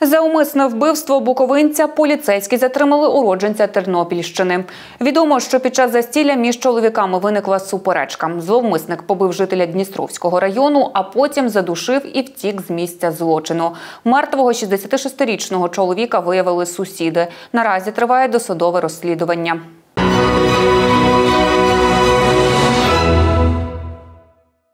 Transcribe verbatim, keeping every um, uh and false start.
За умисне вбивство буковинця поліцейські затримали уродженця Тернопільщини. Відомо, що під час застілля між чоловіками виникла суперечка. Зловмисник побив жителя Дністровського району, а потім задушив і втік з місця злочину. Мертвого шістдесятишестирічного чоловіка виявили сусіди. Наразі триває досудове розслідування.